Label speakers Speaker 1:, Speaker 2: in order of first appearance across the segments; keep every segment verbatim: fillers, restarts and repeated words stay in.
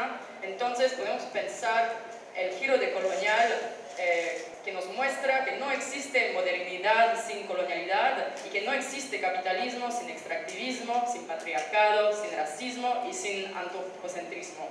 Speaker 1: misma, entonces podemos pensar el giro decolonial eh, que nos muestra que no existe modernidad sin colonialidad y que no existe capitalismo sin extractivismo, sin patriarcado, sin racismo y sin antropocentrismo.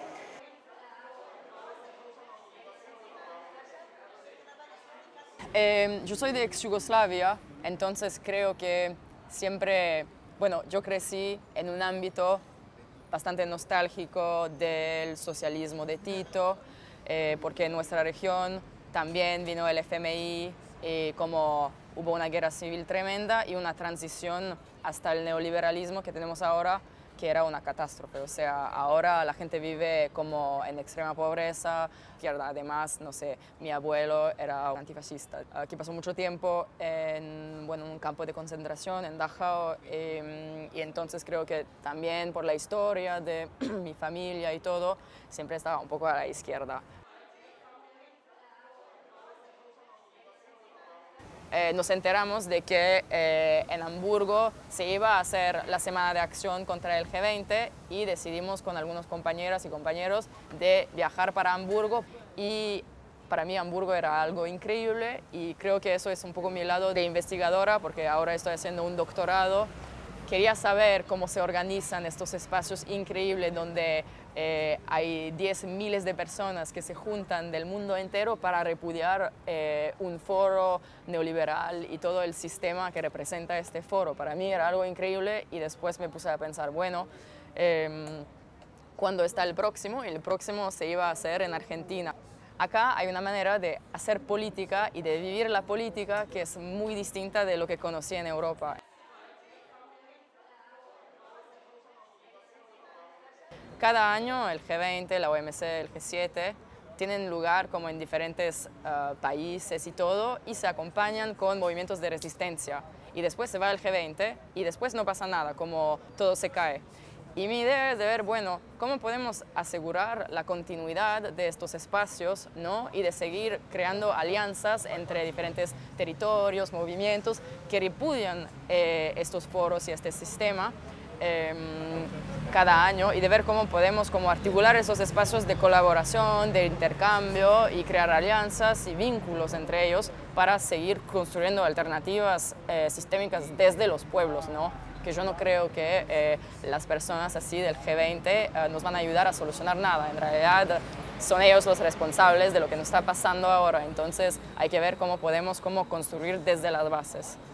Speaker 2: Eh, yo soy de ex Yugoslavia, entonces creo que siempre, bueno, yo crecí en un ámbito bastante nostálgico del socialismo de Tito, eh, porque en nuestra región también vino el F M I, y como hubo una guerra civil tremenda y una transición hasta el neoliberalismo que tenemos ahora, que era una catástrofe. O sea, ahora la gente vive como en extrema pobreza, además, no sé, mi abuelo era un antifascista, que pasó mucho tiempo en bueno, un campo de concentración en Dachau, eh, y entonces creo que también por la historia de mi familia y todo, siempre estaba un poco a la izquierda. Eh, nos enteramos de que eh, en Hamburgo se iba a hacer la semana de acción contra el G veinte y decidimos con algunos compañeras y compañeros de viajar para Hamburgo, y para mí Hamburgo era algo increíble y creo que eso es un poco mi lado de investigadora, porque ahora estoy haciendo un doctorado. Quería saber cómo se organizan estos espacios increíbles donde eh, hay diez miles de personas que se juntan del mundo entero para repudiar eh, un foro neoliberal y todo el sistema que representa este foro. Para mí era algo increíble y después me puse a pensar, bueno, eh, ¿cuándo está el próximo? Y el próximo se iba a hacer en Argentina. Acá hay una manera de hacer política y de vivir la política que es muy distinta de lo que conocí en Europa. Cada año el G veinte, la O M C, el G siete tienen lugar como en diferentes uh, países y todo, y se acompañan con movimientos de resistencia. Y después se va el G veinte y después no pasa nada, como todo se cae. Y mi idea es de ver, bueno, cómo podemos asegurar la continuidad de estos espacios, ¿no? Y de seguir creando alianzas entre diferentes territorios, movimientos que repudian eh, estos foros y este sistema eh, cada año, y de ver cómo podemos como articular esos espacios de colaboración, de intercambio y crear alianzas y vínculos entre ellos para seguir construyendo alternativas eh, sistémicas desde los pueblos, ¿no? Que yo no creo que eh, las personas así del G veinte eh, nos van a ayudar a solucionar nada. En realidad son ellos los responsables de lo que nos está pasando ahora. Entonces hay que ver cómo podemos cómo construir desde las bases.